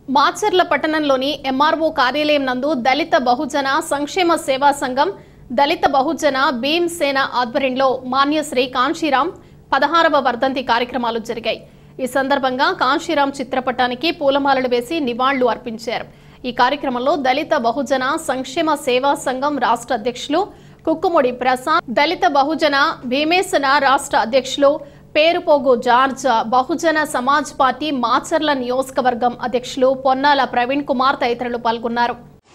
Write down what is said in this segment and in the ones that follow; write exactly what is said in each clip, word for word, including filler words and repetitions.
మాచర్ల పట్టణంలోని ఎంఆర్ఓ కార్యాలయం నందు దళిత బహుజన సంక్షేమ సేవా సంఘం దళిత బహుజన భీమ్ సేన ఆధ్వర్యంలో మాన్యశ్రీ కాంశీరాం పదహారవ వర్ధంతి కార్యక్రమాలు జరిగాయి। ఈ సందర్భంగా కాంశీరాం చిత్రపటానికి పూలమాలలు వేసి నివాళులు అర్పించారు। ఈ కార్యక్రమంలో దళిత బహుజన సంక్షేమ సేవా సంఘం రాష్ట్ర అధ్యక్షులు కుక్కుముడి ప్రసాద్, దళిత బహుజన భీమేసన రాష్ట్ర అధ్యక్షులు పేరుపోగు జార్జ్, బహుజన సమాజ్ పార్టీ మాచర్ల నియోజకవర్గం అధ్యక్షులు పొన్నాల ప్రవీణ్ కుమార్ తదితరులు పాల్గొన్నారు।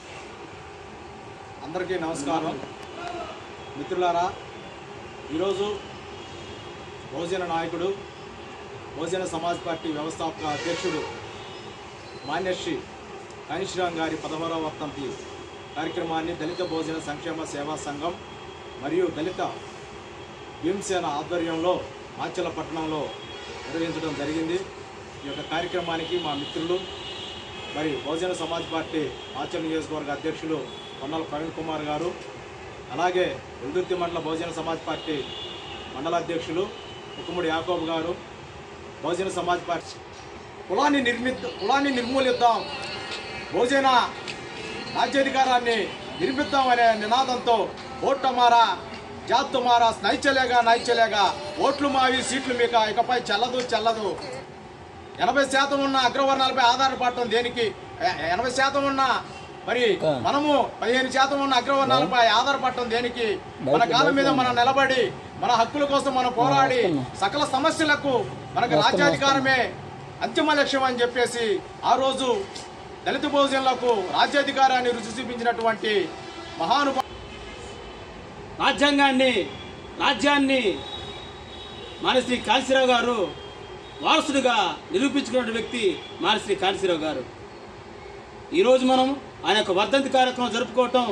అందరికీ నమస్కారం మిత్రులారా, ఈరోజు బహుజన నాయకుడు బహుజన సమాజ్ పార్టీ వ్యవస్థాపక అధ్యక్షుడు మాన్యశ్రీ కాంశీరాం గారి పదహారవ వర్ధంతి కార్యక్రమాన్ని దళిత బహుజన సంక్షేమ సేవా సంఘం మరియు దళిత భీమ్ సేన ఆధ్వర్యంలో మాచర్ల పట్టణంలో నిర్వహించడం జరిగింది। ఈ యొక్క కార్యక్రమానికి మా మిత్రులు మరి బహుజన సమాజ్ పార్టీ మాచర్ల నియోజకవర్గ అధ్యక్షులు పొన్నాల ప్రవీణ్ కుమార్ గారు, అలాగే వెల్దుర్తి మండల బహుజన సమాజ్ పార్టీ మండల అధ్యక్షులు కుక్కుముడి యాకోబ్ గారు, బహుజన సమాజ్ పార్టీ కులాన్ని నిర్మి కులాన్ని నిర్మూలిద్దాం, బహుజన రాజ్యాధికారాన్ని నిర్మిద్దామనే నినాదంతో ఓట్ మారా జాత్ తుమారా నైచలేగా నైచలేగా ఓట్లు మావి సీట్లు మీక ఇకపై చెల్లదు చెల్లదు ఎనభై శాతం ఉన్న అగ్రవర్ణాలపై ఆధారపడటం దేనికి, ఎనభై శాతం ఉన్న మరి మనము పదిహేను శాతం ఉన్న అగ్రవర్ణాలపై ఆధారపడటం దేనికి, మన కాళ్ళ మీద మనం నిలబడి మన హక్కుల కోసం మనం పోరాడి సకల సమస్యలకు మనకు రాజ్యాధికారమే అంతిమ లక్ష్యం అని చెప్పేసి ఆ రోజు దళిత బహుజనులకు రాజ్యాధికారాన్ని రుచి చూపించినటువంటి మహానుభావుడు, రాజ్యాంగాన్ని రాజ్యాన్ని మాన్యశ్రీ కాంశీరాం గారు వారసుడిగా నిరూపించుకున్న వ్యక్తి మాన్యశ్రీ కాంశీరాం గారు। ఈరోజు మనం ఆయన యొక్క వర్ధంతి కార్యక్రమం జరుపుకోవటం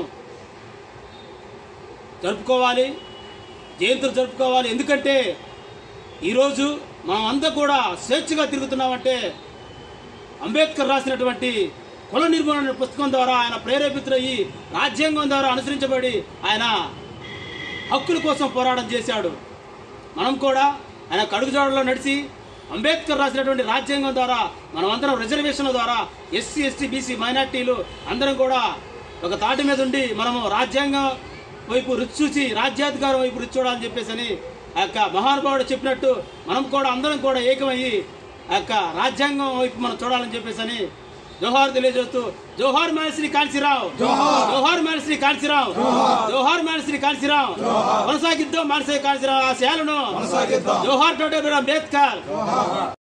జరుపుకోవాలి జయంతులు జరుపుకోవాలి ఎందుకంటే ఈరోజు మనం అంతా కూడా స్వేచ్ఛగా తిరుగుతున్నామంటే అంబేద్కర్ రాసినటువంటి కుల నిర్మూలన పుస్తకం ద్వారా ఆయన ప్రేరేపితులయ్యి రాజ్యాంగం ద్వారా అనుసరించబడి ఆయన హక్కుల కోసం పోరాటం చేశాడు। మనం కూడా ఆయన కడుగుజాడలో నడిచి అంబేద్కర్ రాసినటువంటి రాజ్యాంగం ద్వారా మనం అందరం రిజర్వేషన్ల ద్వారా ఎస్సీ ఎస్టీ బీసీ మైనార్టీలు అందరం కూడా ఒక తాటి మీద ఉండి మనము రాజ్యాంగం వైపు రుచి చూసి రాజ్యాధికారం వైపు రుచి చూడాలని చెప్పేసి అని ఆ యొక్క మహానుభావుడు చెప్పినట్టు మనం కూడా అందరం కూడా ఏకమయ్యి ఆ యొక్క రాజ్యాంగం వైపు మనం చూడాలని చెప్పేసి అని జోహార్ తెలియజేస్తూ జోహార్ మాన్యశ్రీ కాంశీరాం, జోహార్ మాన్యశ్రీ కాంశీరాం, జోహార్ మాన్యశ్రీ కాంశీరాం, కొనసాగిద్దాం మాన్యశ్రీ కాంశీరాం ఆశయాలను, జోహార్ డాక్టర్ అంబేద్కర్।